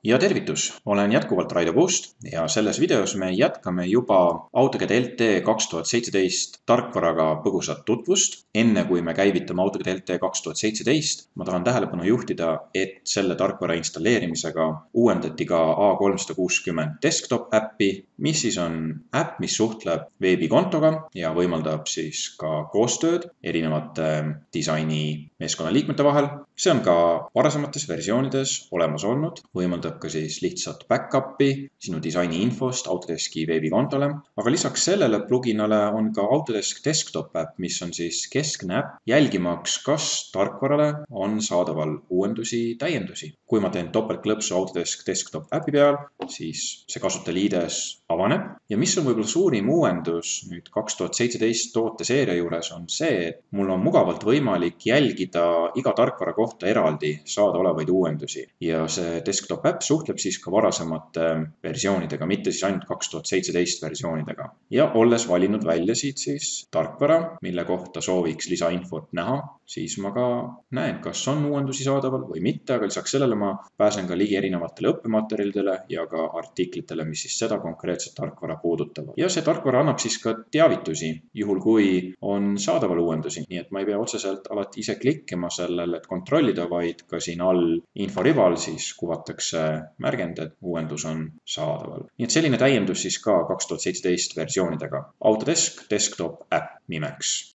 Ja tervitus, olen jätkuvalt Raido Puust ja selles videos me jätkame juba AutoCAD LT 2017 tarkvaraga põgusat tutvust. Enne kui me käivitame AutoCAD LT 2017, ma tahan tähelepanu juhtida, et selle tarkvara installeerimisega uuendati ka A360 desktop äppi, mis siis on äpp, mis suhtleb veebikontoga ja võimaldab siis ka koostööd erinevate disaini meeskonnaliikmete vahel. See on ka varasemates versioonides olemas olnud, võimaldab ka siis lihtsalt back-up'i sinu disaini infost Autodeski veebikontole, aga lisaks sellele pluginale on ka Autodesk desktop äpp, mis on siis keskne äpp jälgimaks, kas tarkvarale on saadaval uuendusi, täiendusi. Kui ma teen topeltklõpsu Autodesk desktop äpi peal, siis see kasutajaliides avaneb ja mis on võib-olla suurim uuendus nüüd 2017 tooteseeria juures on see, et mul on mugavalt võimalik jälgida iga tarkvara kohta eraldi saada olevaid uuendusi ja see desktop äpp suhtleb siis ka varasemate versioonidega, mitte siis ainult 2017 versioonidega. Ja olles valinud välja siit siis tarkvara, mille kohta sooviks lisainfot näha, siis ma ka näen, kas on uuendusi saadaval või mitte, aga lisaks sellele ma pääsen ka ligi erinevatele õppematerjalidele ja ka artiklitele, mis siis seda konkreetset tarkvara puudutavad. Ja see tarkvara annab siis ka teavitusi, juhul kui on saadaval uuendusi, nii et ma ei pea otseselt alati ise klikkima sellele, et kontrollida, vaid ka siin all inforibal siis kuvatakse märgend, et uuendus on saadaval. Nii et selline täiendus siis ka 2017 versioonidega Autodesk desktop äpp nimeks.